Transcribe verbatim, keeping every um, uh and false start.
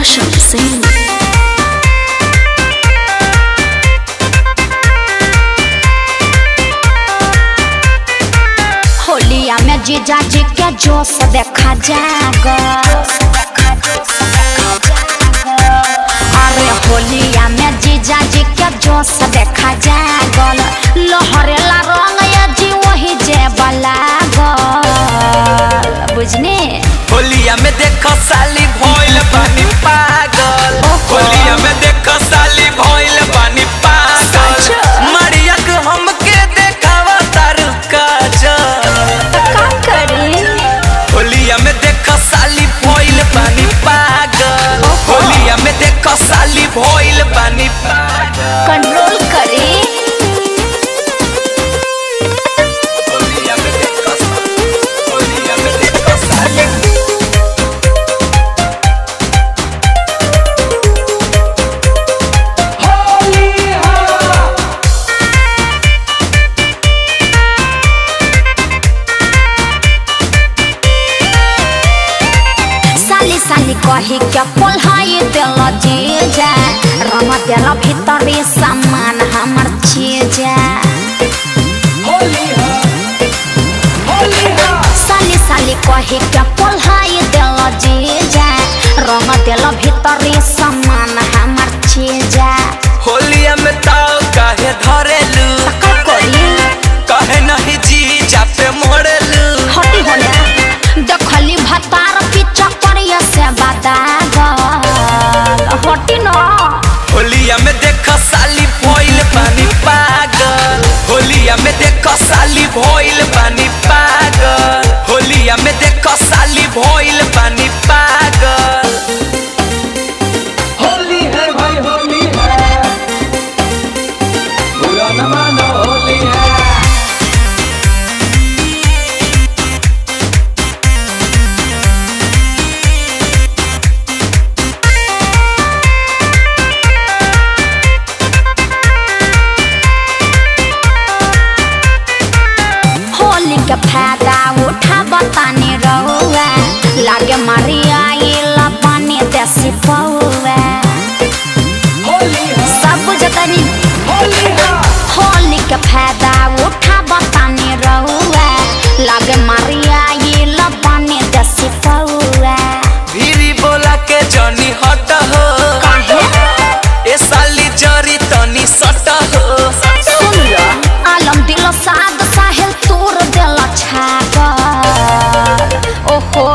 रोशन सिंह। होलिया में जीजा जी के जोश देखा जाएगा। अरे होलिया में जीजा जी के जोश देखा जाएगा। लहरेला रंग या जी वही जे बलागल बुझने। होलिया में देखो साली भइल बानी पागल। होलिया में देखो साली भइल बानी पागल। मरिया के हमके देखावा तारू काजल। का करी होलिया में देखो साली भइल बानी पागल। होलिया में देखो साली भइल बानी पागल। कंट्रोल करी। होलिया में देखो होलिया में देखो साली साली कही के पोल्हाई दिल जीजा रंग दिल भीतरी सामान हमर चीजा। साली साली कही के पोल्हाई दिल जीजा रंग दिल भीतरी सामान हमर चीजा। होलिया में ताव काहे धरेलू काहे नहीं जीजा पे मोड़ेलू। हटी होले देखली भतार पीछा करिया से बादागल हटी न। होलिया में देखो साली भइल बानी पागल। होलिया में देखो साली भइल बानी पागल। होलिया में देखो साली भइल बानी पागल। होली है भाई होली है बुरा न मानो होली है। के फायदा उठा बताने रहुआ लागे मारिया ये पानी देसी पौआ सब जतनी। होली के फायदा उठा बताने रहुआ लागे मारिया ये पानी देसी पौआ। भीरी बोला के जनी हट हो काहे ए साली जरी तनी सट हो। सुन लो आलम दिल साद साहिल तोर दिल छागल ओहो